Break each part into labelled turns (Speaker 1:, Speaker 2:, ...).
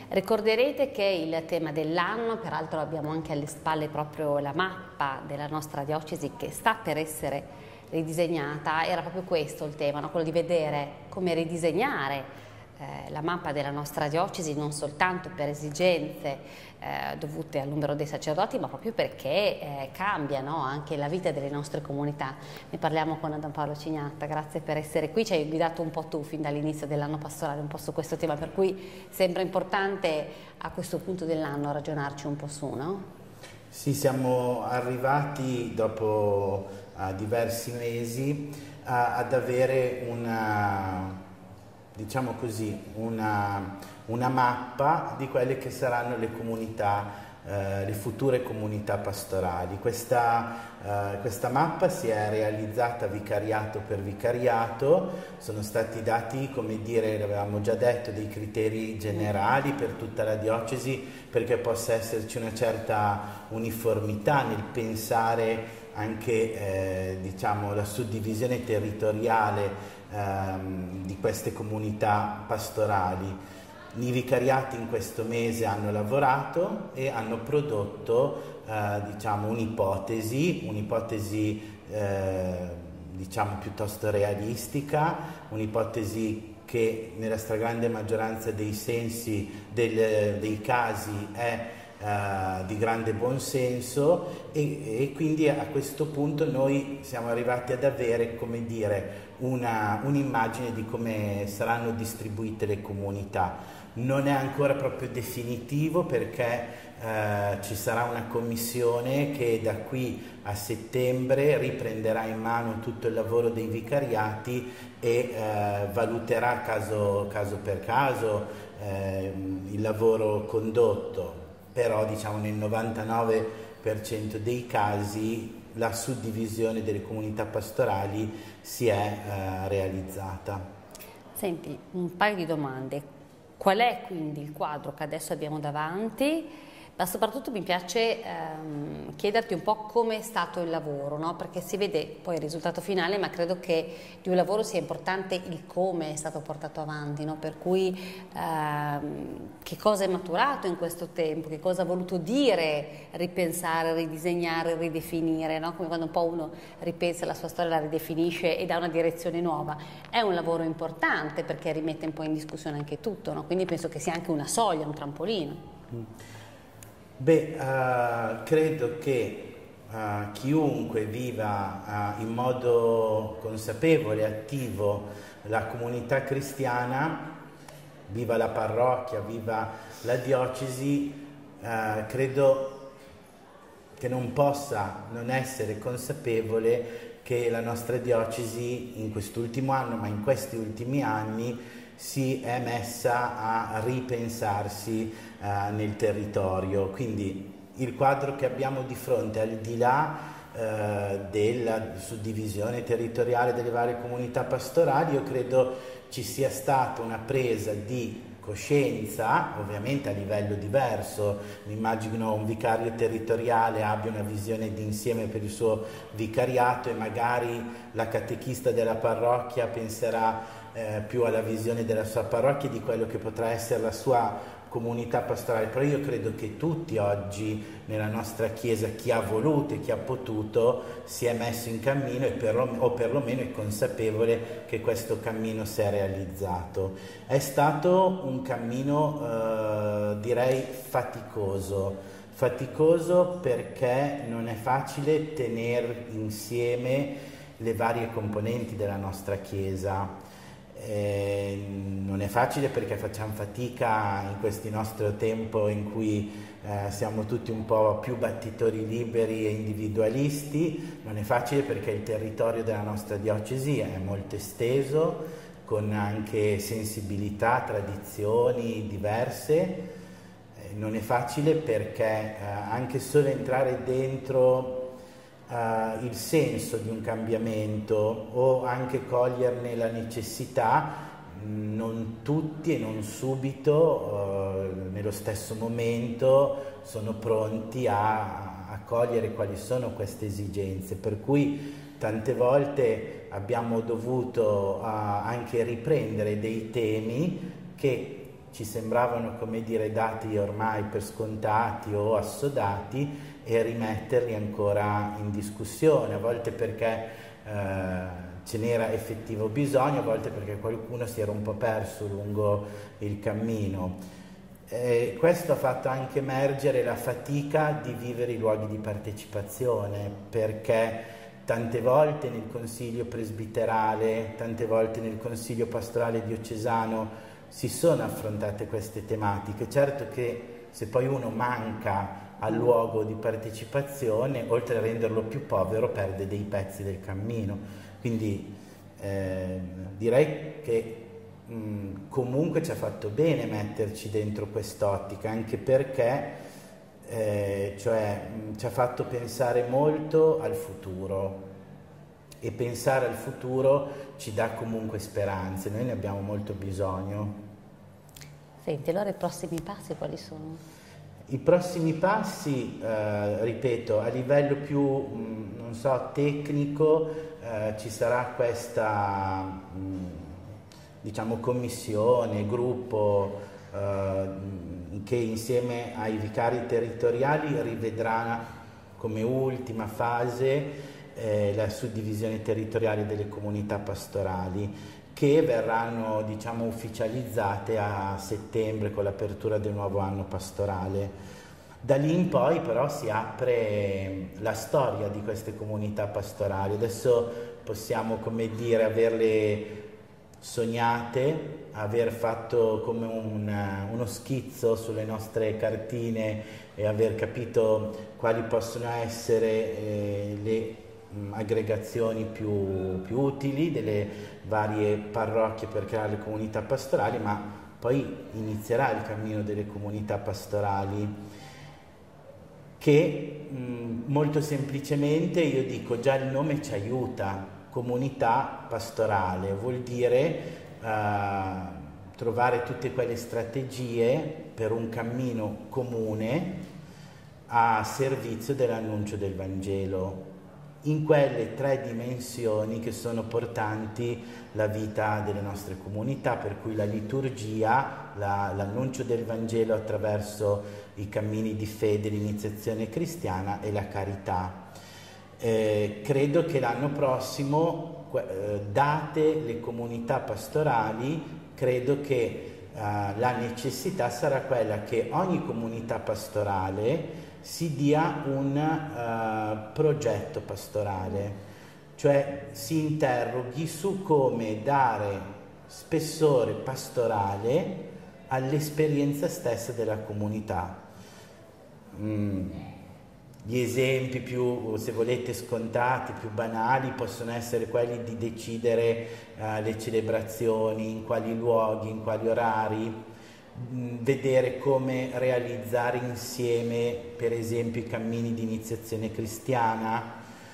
Speaker 1: Ricorderete che il tema dell'anno, peraltro abbiamo anche alle spalle proprio la mappa della nostra diocesi che sta per essere ridisegnata, era proprio questo il tema, no? Quello di vedere come ridisegnare la mappa della nostra diocesi, non soltanto per esigenze dovute al numero dei sacerdoti, ma proprio perché cambia, no? Anche la vita delle nostre comunità. Ne parliamo con Don Paolo Cignatta, grazie per essere qui, ci hai guidato un po' tu fin dall'inizio dell'anno pastorale un po' su questo tema, per cui sembra importante a questo punto dell'anno ragionarci un po' su, no?
Speaker 2: Sì, siamo arrivati dopo diversi mesi ad avere diciamo così, una mappa di quelle che saranno le comunità, le future comunità pastorali. Questa mappa si è realizzata vicariato per vicariato, sono stati dati, come dire, l'avevamo già detto, dei criteri generali per tutta la diocesi perché possa esserci una certa uniformità nel pensare anche diciamo, la suddivisione territoriale di queste comunità pastorali. I vicariati in questo mese hanno lavorato e hanno prodotto diciamo, un'ipotesi diciamo piuttosto realistica, un'ipotesi che nella stragrande maggioranza dei dei casi è di grande buonsenso e quindi a questo punto noi siamo arrivati ad avere, come dire, un'immagine di come saranno distribuite le comunità. Non è ancora proprio definitivo perché ci sarà una commissione che da qui a settembre riprenderà in mano tutto il lavoro dei vicariati e valuterà caso per caso il lavoro condotto. Però diciamo nel 99% dei casi la suddivisione delle comunità pastorali si è realizzata.
Speaker 1: Senti, un paio di domande. Qual è quindi il quadro che adesso abbiamo davanti? Ma soprattutto mi piace chiederti un po' come è stato il lavoro, no? Perché si vede poi il risultato finale, ma credo che di un lavoro sia importante il come è stato portato avanti, no? Per cui che cosa è maturato in questo tempo, che cosa ha voluto dire ripensare, ridisegnare, ridefinire, no? Come quando un po' uno ripensa la sua storia, la ridefinisce e dà una direzione nuova. È un lavoro importante perché rimette un po' in discussione anche tutto, no? Quindi penso che sia anche una soglia, un trampolino.
Speaker 2: Beh, credo che chiunque viva in modo consapevole e attivo la comunità cristiana, viva la parrocchia, viva la diocesi, credo che non possa non essere consapevole che la nostra diocesi in quest'ultimo anno, ma in questi ultimi anni, si è messa a ripensarsi nel territorio. Quindi il quadro che abbiamo di fronte, al di là della suddivisione territoriale delle varie comunità pastorali, io credo ci sia stata una presa di coscienza, ovviamente a livello diverso. Mi immagino un vicario territoriale abbia una visione d'insieme per il suo vicariato e magari la catechista della parrocchia penserà più alla visione della sua parrocchia e di quello che potrà essere la sua comunità pastorale. Però io credo che tutti oggi nella nostra Chiesa, chi ha voluto e chi ha potuto, si è messo in cammino o perlomeno è consapevole che questo cammino si è realizzato. È stato un cammino direi faticoso perché non è facile tenere insieme le varie componenti della nostra Chiesa. Non è facile perché facciamo fatica in questo nostro tempo in cui siamo tutti un po' più battitori liberi e individualisti. Non è facile perché il territorio della nostra diocesi è molto esteso, con anche sensibilità, tradizioni diverse. Non è facile perché anche solo entrare dentro il senso di un cambiamento o anche coglierne la necessità, non tutti e non subito nello stesso momento sono pronti a cogliere quali sono queste esigenze, per cui tante volte abbiamo dovuto anche riprendere dei temi che ci sembravano, come dire, dati ormai per scontati o assodati, e rimetterli ancora in discussione, a volte perché ce n'era effettivo bisogno, a volte perché qualcuno si era un po' perso lungo il cammino. Questo ha fatto anche emergere la fatica di vivere i luoghi di partecipazione, perché tante volte nel consiglio presbiterale, tante volte nel consiglio pastorale diocesano si sono affrontate queste tematiche. Certo che se poi uno manca al luogo di partecipazione, oltre a renderlo più povero, perde dei pezzi del cammino. Quindi direi che comunque ci ha fatto bene metterci dentro quest'ottica, anche perché ci ha fatto pensare molto al futuro, e pensare al futuro ci dà comunque speranze, noi ne abbiamo molto bisogno.
Speaker 1: Senti, allora i prossimi passi quali sono?
Speaker 2: I prossimi passi, ripeto, a livello più, non so, tecnico, ci sarà questa, diciamo, commissione, gruppo, che insieme ai vicari territoriali rivedrà come ultima fase la suddivisione territoriale delle comunità pastorali, che verranno, diciamo, ufficializzate a settembre con l'apertura del nuovo anno pastorale. Da lì in poi però si apre la storia di queste comunità pastorali. Adesso possiamo, come dire, averle sognate, aver fatto come uno schizzo sulle nostre cartine e aver capito quali possono essere le aggregazioni più utili delle varie parrocchie per creare le comunità pastorali, ma poi inizierà il cammino delle comunità pastorali, che molto semplicemente, io dico, già il nome ci aiuta. Comunità pastorale vuol dire trovare tutte quelle strategie per un cammino comune a servizio dell'annuncio del Vangelo, in quelle 3 dimensioni che sono portanti la vita delle nostre comunità, per cui la liturgia, l'annuncio del Vangelo attraverso i cammini di fede, l'iniziazione cristiana, e la carità. Credo che l'anno prossimo, date le comunità pastorali, credo che la necessità sarà quella che ogni comunità pastorale si dia un progetto pastorale, cioè si interroghi su come dare spessore pastorale all'esperienza stessa della comunità. Gli esempi più, se volete, scontati, più banali, possono essere quelli di decidere le celebrazioni, in quali luoghi, in quali orari, vedere come realizzare insieme, per esempio, i cammini di iniziazione cristiana,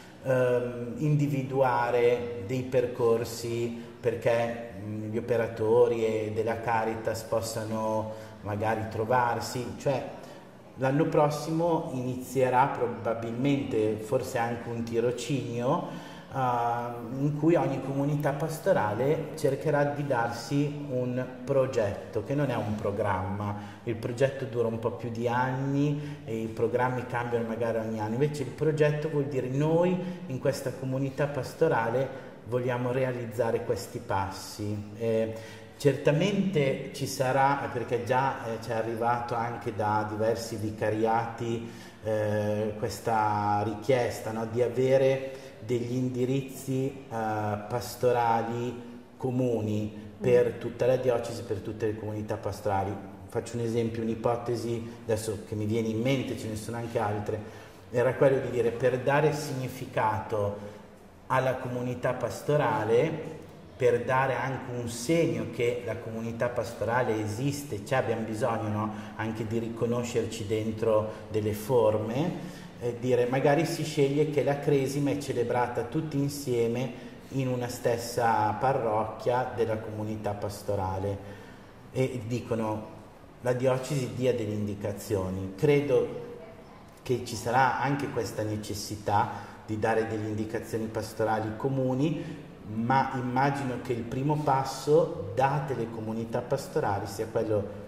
Speaker 2: individuare dei percorsi perché gli operatori della Caritas possano magari trovarsi, cioè l'anno prossimo inizierà probabilmente, forse anche un tirocinio, in cui ogni comunità pastorale cercherà di darsi un progetto, che non è un programma. Il progetto dura un po' più di anni e i programmi cambiano magari ogni anno, invece il progetto vuol dire: noi in questa comunità pastorale vogliamo realizzare questi passi. Certamente ci sarà, perché già ci è arrivato anche da diversi vicariati questa richiesta, no, di avere degli indirizzi pastorali comuni per tutta la diocesi, per tutte le comunità pastorali. Faccio un esempio, un'ipotesi adesso che mi viene in mente, ce ne sono anche altre, era quello di dire: per dare significato alla comunità pastorale, per dare anche un segno che la comunità pastorale esiste, cioè abbiamo bisogno, no, anche di riconoscerci dentro delle forme, dire magari si sceglie che la Cresima è celebrata tutti insieme in una stessa parrocchia della comunità pastorale, e dicono la diocesi dia delle indicazioni. Credo che ci sarà anche questa necessità di dare delle indicazioni pastorali comuni, ma immagino che il primo passo, date le comunità pastorali, sia quello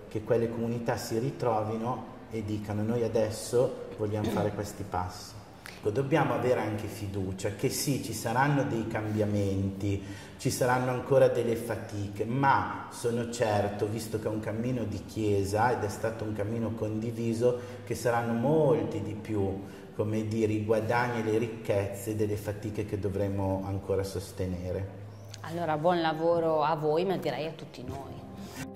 Speaker 2: che quelle comunità si ritrovino e dicano: noi adesso vogliamo fare questi passi. Dobbiamo avere anche fiducia che sì, ci saranno dei cambiamenti, ci saranno ancora delle fatiche, ma sono certo, visto che è un cammino di Chiesa ed è stato un cammino condiviso, che saranno molti di più, come dire, i guadagni e le ricchezze delle fatiche che dovremo ancora sostenere.
Speaker 1: Allora, buon lavoro a voi, ma direi a tutti noi.